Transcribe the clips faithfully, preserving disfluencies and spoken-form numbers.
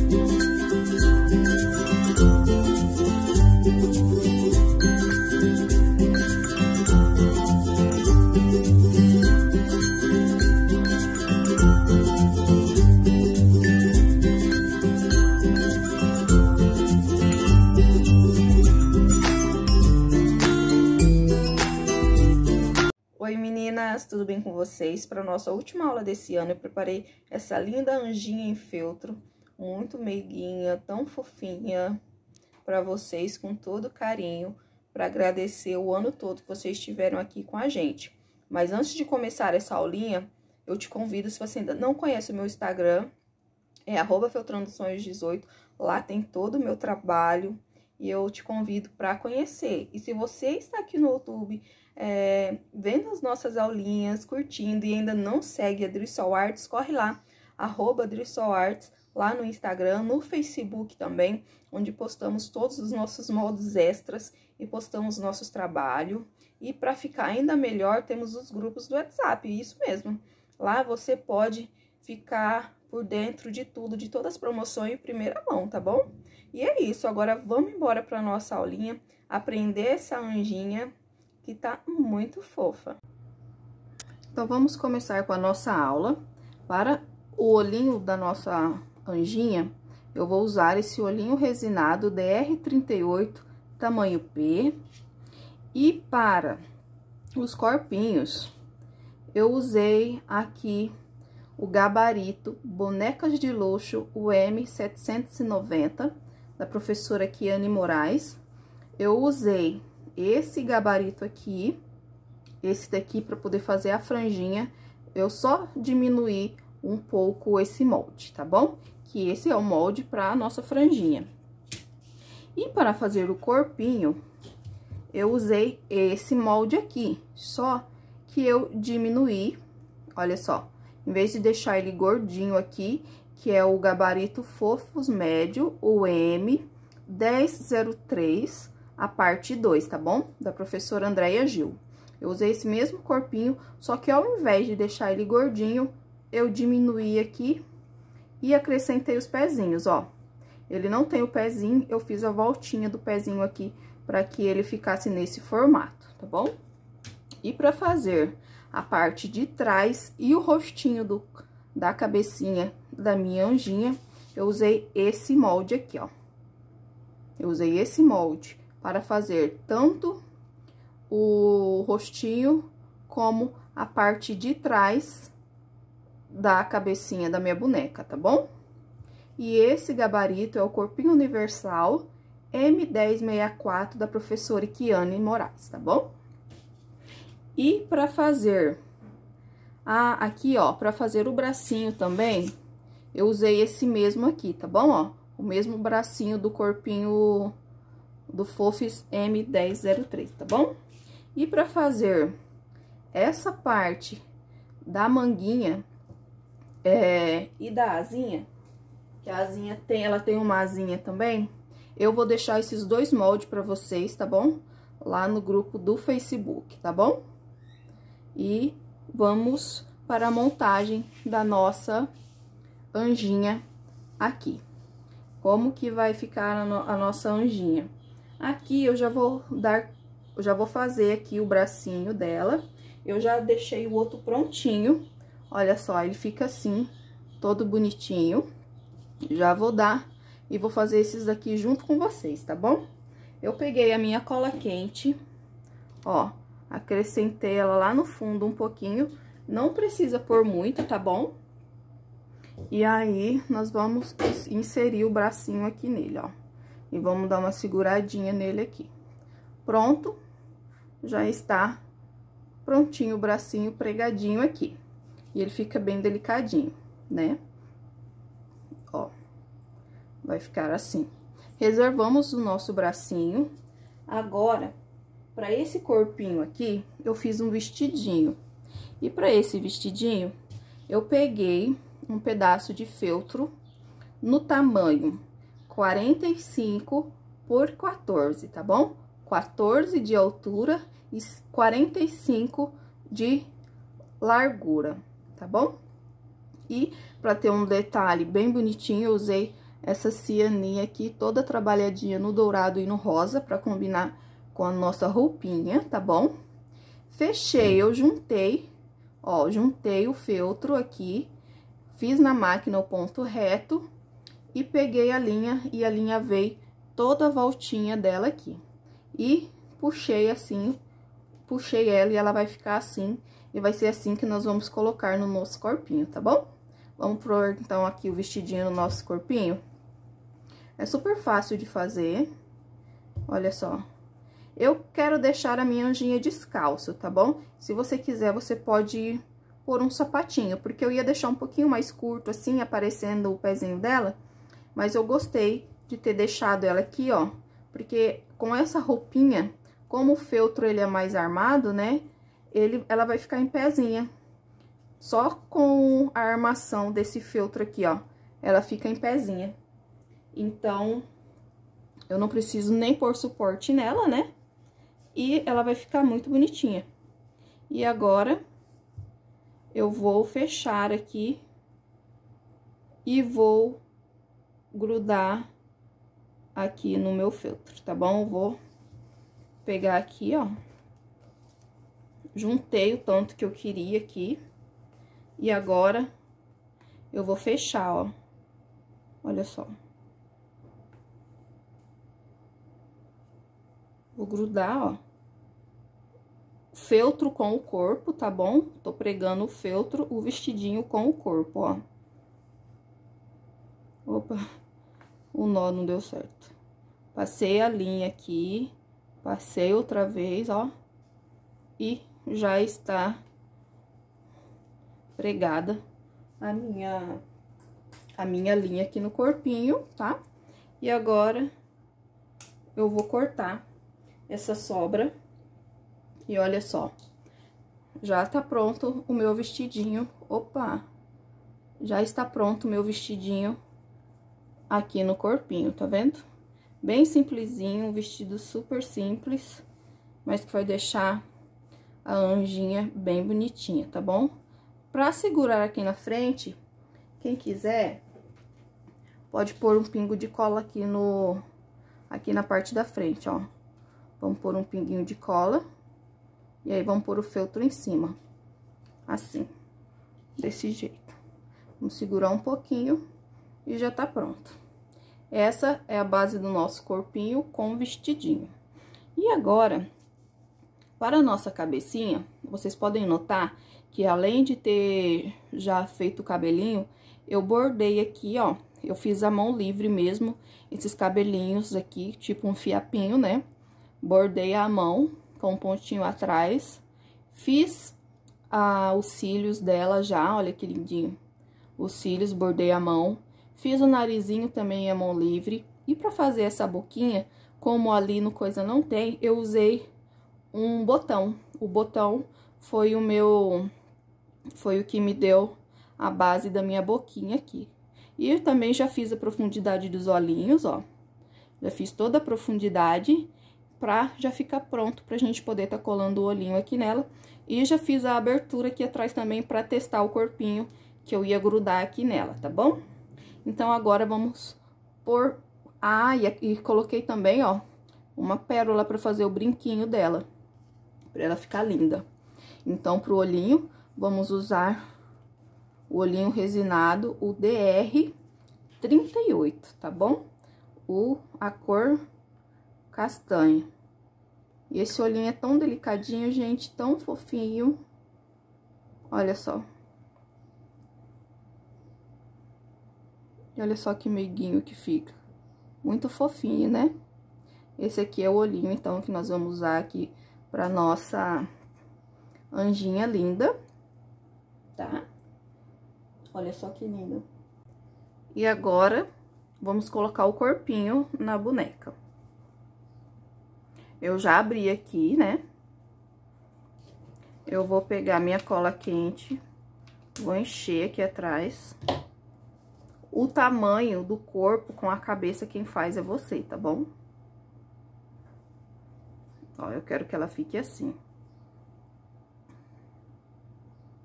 Oi meninas, tudo bem com vocês? Para nossa última aula desse ano eu preparei essa linda anjinha em feltro, muito meiguinha, tão fofinha, para vocês com todo carinho, para agradecer o ano todo que vocês estiveram aqui com a gente. Mas antes de começar essa aulinha, eu te convido, se você ainda não conhece o meu Instagram, é arroba feltrando sonhos dezoito, lá tem todo o meu trabalho e eu te convido para conhecer. E se você está aqui no YouTube, É, vendo as nossas aulinhas, curtindo e ainda não segue a Drissol Arts, corre lá, arroba Drissol Arts, lá no Instagram, no Facebook também, onde postamos todos os nossos moldes extras e postamos nossos trabalhos. E para ficar ainda melhor, temos os grupos do WhatsApp, isso mesmo. Lá você pode ficar por dentro de tudo, de todas as promoções em primeira mão, tá bom? E é isso, agora vamos embora para nossa aulinha, aprender essa anjinha, que tá muito fofa. Então, vamos começar com a nossa aula. Para o olhinho da nossa anjinha, eu vou usar esse olhinho resinado D R trinta e oito, tamanho P. E para os corpinhos, eu usei aqui o gabarito Bonecas de Luxo, o M setecentos e noventa, da professora Kiane Moraes. Eu usei esse gabarito aqui, esse daqui, para poder fazer a franjinha, eu só diminuí um pouco esse molde, tá bom? Que esse é o molde para a nossa franjinha. E para fazer o corpinho, eu usei esse molde aqui, só que eu diminuí, olha só, em vez de deixar ele gordinho aqui, que é o gabarito Fofos Médio, o M dez zero três, a parte dois, tá bom? Da professora Andréia Gil. Eu usei esse mesmo corpinho, só que ao invés de deixar ele gordinho, eu diminuí aqui e acrescentei os pezinhos, ó. Ele não tem o pezinho, eu fiz a voltinha do pezinho aqui para que ele ficasse nesse formato, tá bom? E para fazer a parte de trás e o rostinho do, da cabecinha da minha anjinha, eu usei esse molde aqui, ó. Eu usei esse molde para fazer tanto o rostinho como a parte de trás da cabecinha da minha boneca, tá bom? E esse gabarito é o Corpinho Universal M dez sessenta e quatro da professora Kiane Moraes, tá bom? E para fazer a, aqui, ó, para fazer o bracinho também, eu usei esse mesmo aqui, tá bom? Ó, o mesmo bracinho do corpinho do Fofis M dez zero três, tá bom? E para fazer essa parte da manguinha é, e da asinha, que a asinha tem, ela tem uma asinha também, eu vou deixar esses dois moldes para vocês, tá bom? Lá no grupo do Facebook, tá bom? E vamos para a montagem da nossa anjinha aqui. Como que vai ficar a, no, a nossa anjinha? Aqui eu já vou dar, eu já vou fazer aqui o bracinho dela. Eu já deixei o outro prontinho. Olha só, ele fica assim, todo bonitinho. Já vou dar e vou fazer esses daqui junto com vocês, tá bom? Eu peguei a minha cola quente, ó, acrescentei ela lá no fundo um pouquinho. Não precisa pôr muito, tá bom? E aí, nós vamos inserir o bracinho aqui nele, ó. E vamos dar uma seguradinha nele aqui. Pronto, já está prontinho o bracinho pregadinho aqui. E ele fica bem delicadinho, né? Ó, vai ficar assim. Reservamos o nosso bracinho. Agora, para esse corpinho aqui, eu fiz um vestidinho. E para esse vestidinho, eu peguei um pedaço de feltro no tamanho quarenta e cinco por quatorze, tá bom? quatorze de altura e quarenta e cinco de largura, tá bom? E para ter um detalhe bem bonitinho, eu usei essa cianinha aqui toda trabalhadinha no dourado e no rosa, pra combinar com a nossa roupinha, tá bom? Fechei, eu juntei, ó, juntei o feltro aqui, fiz na máquina o ponto reto e peguei a linha, e a linha veio toda a voltinha dela aqui. E puxei assim, puxei ela e ela vai ficar assim, e vai ser assim que nós vamos colocar no nosso corpinho, tá bom? Vamos pôr, então, aqui o vestidinho no nosso corpinho. É super fácil de fazer, olha só. Eu quero deixar a minha anjinha descalço, tá bom? Se você quiser, você pode pôr um sapatinho, porque eu ia deixar um pouquinho mais curto, assim, aparecendo o pezinho dela, mas eu gostei de ter deixado ela aqui, ó, porque com essa roupinha, como o feltro ele é mais armado, né, ele, ela vai ficar em pezinha. Só com a armação desse feltro aqui, ó, ela fica em pezinha. Então, eu não preciso nem pôr suporte nela, né? E ela vai ficar muito bonitinha. E agora, eu vou fechar aqui e vou grudar aqui no meu feltro, tá bom? Eu vou pegar aqui, ó. Juntei o tanto que eu queria aqui. E agora, eu vou fechar, ó. Olha só. Vou grudar, ó. Feltro com o corpo, tá bom? Tô pregando o feltro, o vestidinho com o corpo, ó. Opa, o nó não deu certo. Passei a linha aqui, passei outra vez, ó. E já está pregada a minha, a minha linha aqui no corpinho, tá? E agora, eu vou cortar essa sobra. E olha só, já tá pronto o meu vestidinho. Opa! Já está pronto o meu vestidinho aqui no corpinho, tá vendo? Bem simplesinho, um vestido super simples, mas que vai deixar a anjinha bem bonitinha, tá bom? Pra segurar aqui na frente, quem quiser, pode pôr um pingo de cola aqui no... aqui na parte da frente, ó. Vamos pôr um pinguinho de cola. E aí, vamos pôr o feltro em cima. Assim. Desse jeito. Vamos segurar um pouquinho e já tá pronto. Essa é a base do nosso corpinho com vestidinho. E agora, para a nossa cabecinha, vocês podem notar que além de ter já feito o cabelinho, eu bordei aqui, ó. Eu fiz a mão livre mesmo, esses cabelinhos aqui, tipo um fiapinho, né? Bordei a mão com um pontinho atrás. Fiz ah, os cílios dela já, olha que lindinho. Os cílios, bordei a mão. Fiz o narizinho também a mão livre. E pra fazer essa boquinha, como ali no coisa não tem, eu usei um botão. O botão foi o meu... foi o que me deu a base da minha boquinha aqui. E eu também já fiz a profundidade dos olhinhos, ó. Já fiz toda a profundidade pra já ficar pronto pra gente poder tá colando o olhinho aqui nela. E já fiz a abertura aqui atrás também pra testar o corpinho que eu ia grudar aqui nela, tá bom? Então, agora vamos pôr... Ah, e, e coloquei também, ó, uma pérola pra fazer o brinquinho dela, pra ela ficar linda. Então, pro olhinho, vamos usar o olhinho resinado, o D R trinta e oito, tá bom? O, a cor castanha. E esse olhinho é tão delicadinho, gente, tão fofinho. Olha só. E olha só que meiguinho que fica. Muito fofinho, né? Esse aqui é o olhinho, então, que nós vamos usar aqui pra nossa anjinha linda, tá? Olha só que lindo. E agora, vamos colocar o corpinho na boneca. Eu já abri aqui, né? Eu vou pegar minha cola quente, vou encher aqui atrás. O tamanho do corpo com a cabeça, quem faz é você, tá bom? Ó, eu quero que ela fique assim.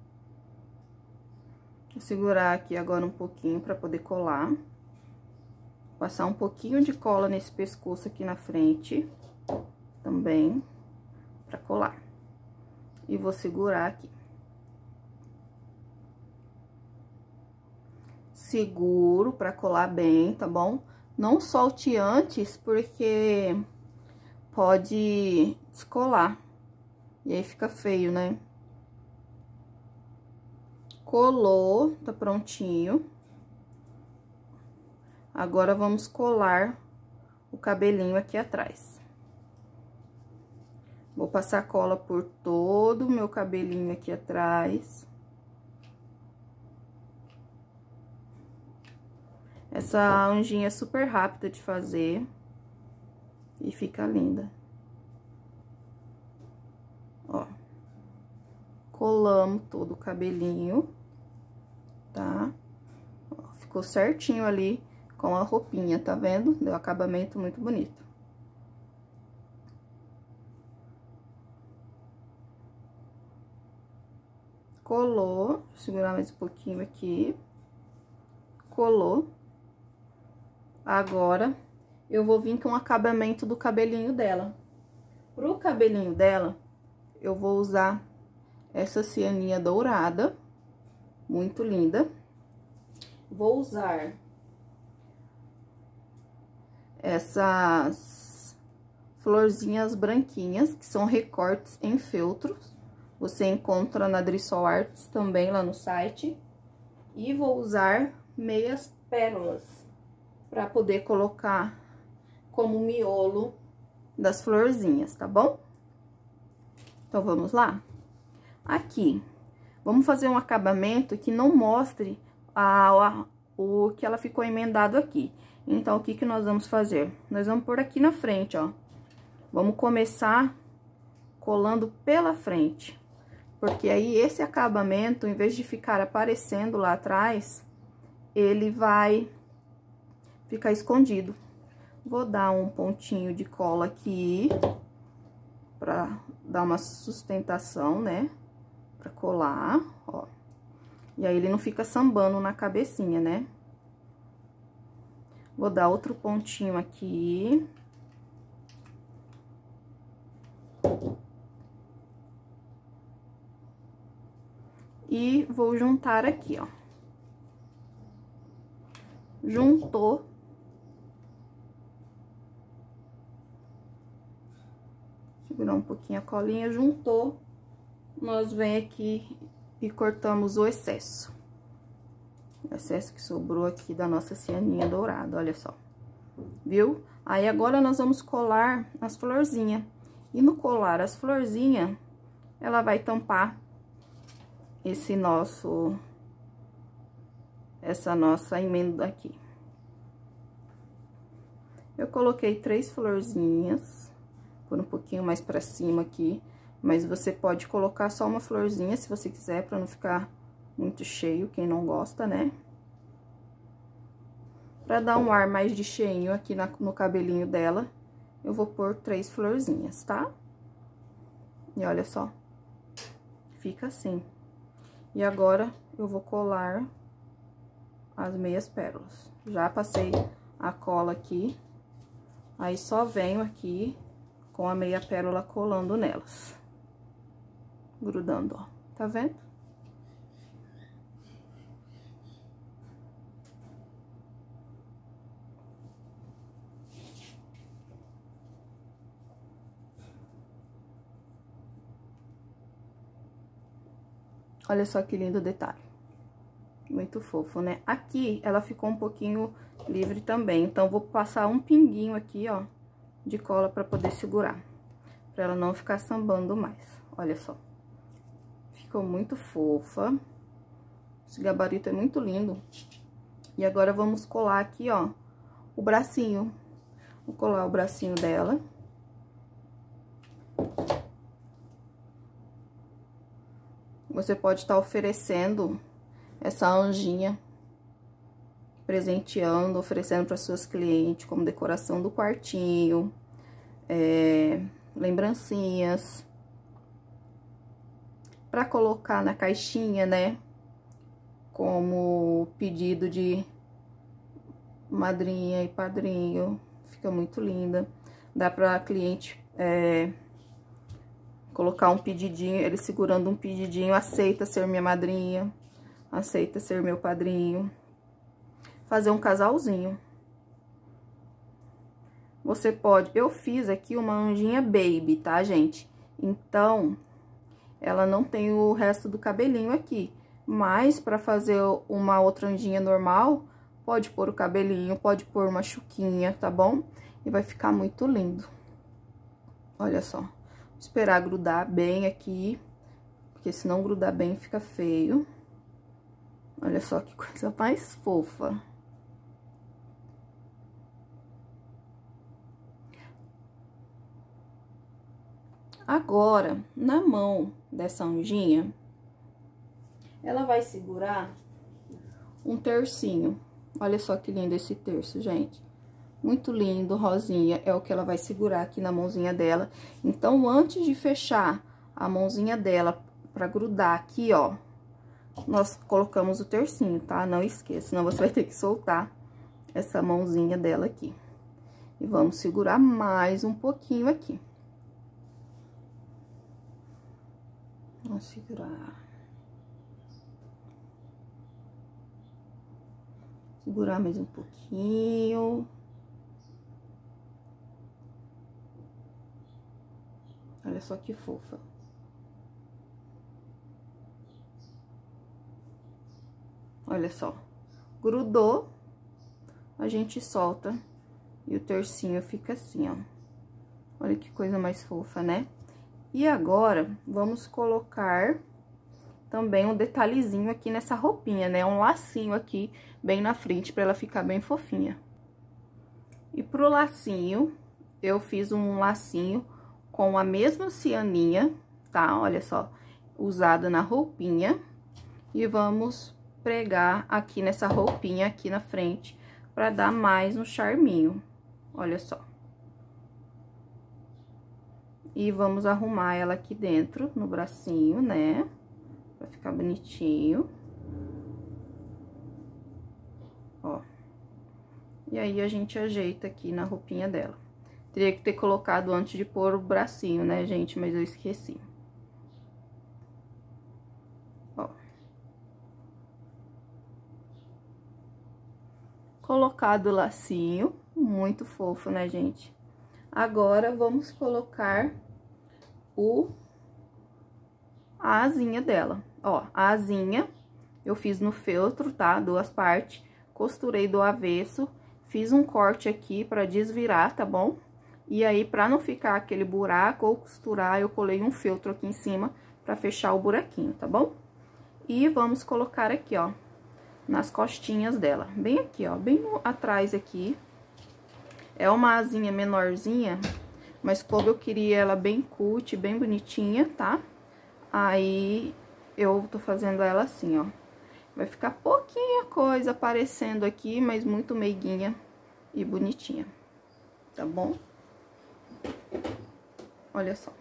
Vou segurar aqui agora um pouquinho pra poder colar. passar um pouquinho de cola nesse pescoço aqui na frente, também, pra colar. E vou segurar aqui. Seguro pra colar bem, tá bom? Não solte antes, porque pode descolar. E aí fica feio, né? Colou, tá prontinho. Agora, vamos colar o cabelinho aqui atrás. Vou passar cola por todo o meu cabelinho aqui atrás. Essa anjinha é super rápida de fazer. E fica linda. Ó. Colamos todo o cabelinho, tá? Ó, ficou certinho ali com a roupinha, tá vendo? Deu um acabamento muito bonito. Colou, vou segurar mais um pouquinho aqui. Colou. Agora, eu vou vir com o acabamento do cabelinho dela. Pro cabelinho dela, eu vou usar essa cianinha dourada, muito linda. Vou usar essas florzinhas branquinhas, que são recortes em feltros. Você encontra na Drissol Arts também lá no site. E vou usar meias pérolas para poder colocar como miolo das florzinhas, tá bom? Então, vamos lá? Aqui, vamos fazer um acabamento que não mostre a, a, o que ela ficou emendado aqui. Então, o que que nós vamos fazer? Nós vamos pôr aqui na frente, ó. Vamos começar colando pela frente. Porque aí, esse acabamento, em vez de ficar aparecendo lá atrás, ele vai ficar escondido. Vou dar um pontinho de cola aqui, pra dar uma sustentação, né? Pra colar, ó. E aí, ele não fica sambando na cabecinha, né? Vou dar outro pontinho aqui. E vou juntar aqui, ó. Juntou. Segurar um pouquinho a colinha, juntou. Nós vem aqui e cortamos o excesso. O excesso que sobrou aqui da nossa cianinha dourada, olha só. Viu? Aí, agora, nós vamos colar as florzinhas. E no colar as florzinhas, ela vai tampar esse nosso... essa nossa emenda aqui. Eu coloquei três florzinhas, por um pouquinho mais pra cima aqui, mas você pode colocar só uma florzinha, se você quiser, pra não ficar muito cheio, quem não gosta, né? Pra dar um ar mais de cheinho aqui na, no cabelinho dela, eu vou pôr três florzinhas, tá? E olha só, fica assim. E agora, eu vou colar as meias pérolas. Já passei a cola aqui, aí só venho aqui com a meia pérola colando nelas. Grudando, ó. Tá vendo? Olha só que lindo detalhe. Muito fofo, né? Aqui, ela ficou um pouquinho livre também. Então, vou passar um pinguinho aqui, ó, de cola pra poder segurar. Pra ela não ficar sambando mais. Olha só. Ficou muito fofa. Esse gabarito é muito lindo. E agora, vamos colar aqui, ó, o bracinho. Vou colar o bracinho dela. Você pode estar oferecendo essa anjinha, presenteando, oferecendo para suas clientes como decoração do quartinho, é, lembrancinhas, para colocar na caixinha, né? Como pedido de madrinha e padrinho. Fica muito linda. Dá pra cliente é, colocar um pedidinho, ele segurando um pedidinho, aceita ser minha madrinha, aceita ser meu padrinho. Fazer um casalzinho. Você pode... Eu fiz aqui uma anjinha baby, tá, gente? Então, ela não tem o resto do cabelinho aqui. Mas, pra fazer uma outra anjinha normal, pode pôr o cabelinho, pode pôr uma chuquinha, tá bom? E vai ficar muito lindo. Olha só. Vou esperar grudar bem aqui, porque se não grudar bem, fica feio. Olha só que coisa mais fofa. Agora, na mão dessa anjinha, ela vai segurar um tercinho. Olha só que lindo esse terço, gente. Muito lindo, rosinha, é o que ela vai segurar aqui na mãozinha dela. Então, antes de fechar a mãozinha dela pra grudar aqui, ó, nós colocamos o tercinho, tá? Não esqueça, senão você vai ter que soltar essa mãozinha dela aqui. E vamos segurar mais um pouquinho aqui. Vamos segurar. Segurar mais um pouquinho. Olha só que fofa. Olha só. Grudou, a gente solta e o tercinho fica assim, ó. Olha que coisa mais fofa, né? E agora, vamos colocar também um detalhezinho aqui nessa roupinha, né? Um lacinho aqui, bem na frente, pra ela ficar bem fofinha. E pro lacinho, eu fiz um lacinho com a mesma cianinha, tá? Olha só, usada na roupinha. E vamos pregar aqui nessa roupinha, aqui na frente, pra dar mais um charminho. Olha só. E vamos arrumar ela aqui dentro, no bracinho, né? Pra ficar bonitinho. Ó. E aí, a gente ajeita aqui na roupinha dela. Teria que ter colocado antes de pôr o bracinho, né, gente? Mas eu esqueci. Ó. Colocado o lacinho. Muito fofo, né, gente? Agora, vamos colocar o... a asinha dela. Ó, a asinha eu fiz no feltro, tá? Duas partes. Costurei do avesso. Fiz um corte aqui pra desvirar, tá bom? E aí, pra não ficar aquele buraco ou costurar, eu colei um feltro aqui em cima pra fechar o buraquinho, tá bom? E vamos colocar aqui, ó, nas costinhas dela. Bem aqui, ó, bem no, atrás aqui. É uma asinha menorzinha, mas como eu queria ela bem cut, bem bonitinha, tá? Aí, eu tô fazendo ela assim, ó. Vai ficar pouquinha coisa aparecendo aqui, mas muito meiguinha e bonitinha, tá bom? Olha só.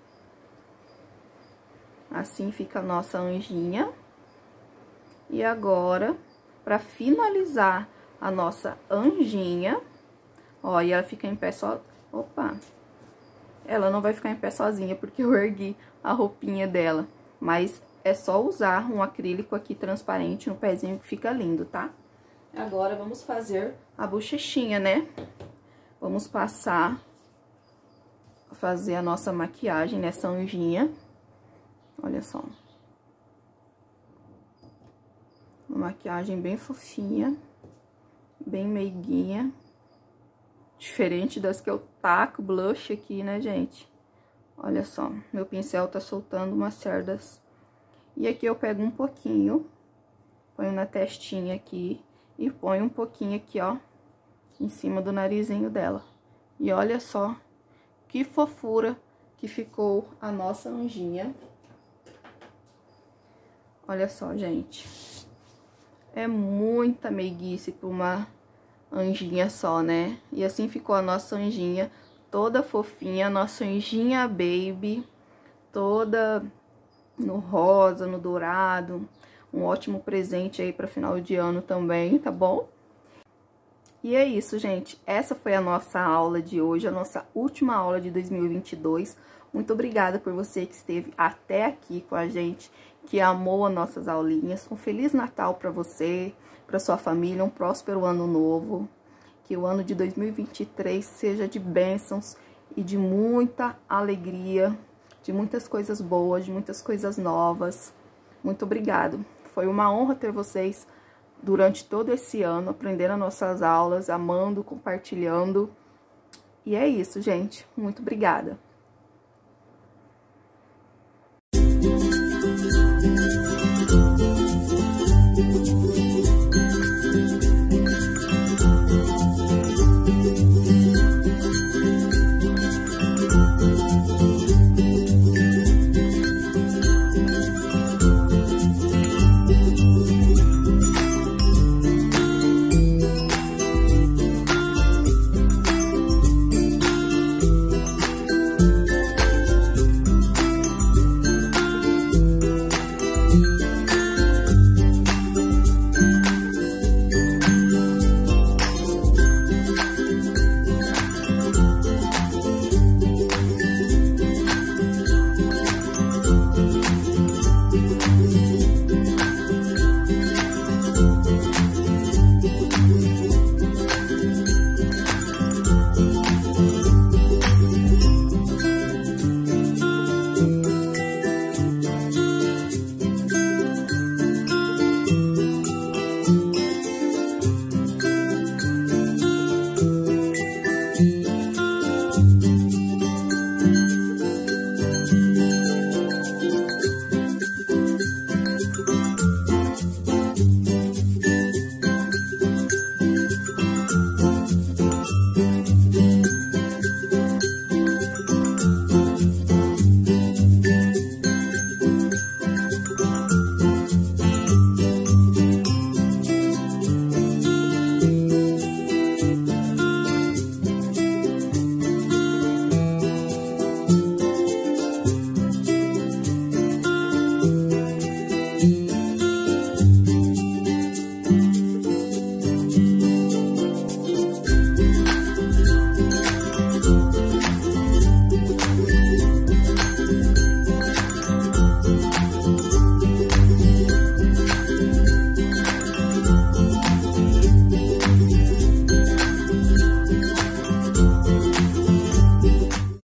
Assim fica a nossa anjinha. E agora, pra finalizar a nossa anjinha, ó, e ela fica em pé só... Opa! Ela não vai ficar em pé sozinha, porque eu ergui a roupinha dela. Mas é só usar um acrílico aqui transparente no pezinho que fica lindo, tá? Agora, vamos fazer a bochechinha, né? Vamos passar... fazer a nossa maquiagem nessa anjinha. Olha só. Uma maquiagem bem fofinha, bem meiguinha. Diferente das que eu taco blush aqui, né, gente? Olha só, meu pincel tá soltando umas cerdas. E aqui eu pego um pouquinho, ponho na testinha aqui e ponho um pouquinho aqui, ó, em cima do narizinho dela. E olha só que fofura que ficou a nossa anjinha. Olha só, gente. É muita meiguice pra uma anjinha só, né? E assim ficou a nossa anjinha, toda fofinha, nossa anjinha baby, toda no rosa, no dourado. Um ótimo presente aí pra final de ano também, tá bom? E é isso, gente. Essa foi a nossa aula de hoje, a nossa última aula de dois mil e vinte e dois. Muito obrigada por você que esteve até aqui com a gente, que amou as nossas aulinhas. Um Feliz Natal para você, para sua família, um próspero ano novo. Que o ano de dois mil e vinte e três seja de bênçãos e de muita alegria, de muitas coisas boas, de muitas coisas novas. Muito obrigado. Foi uma honra ter vocês durante todo esse ano, aprendendo as nossas aulas, amando, compartilhando. E é isso, gente. Muito obrigada.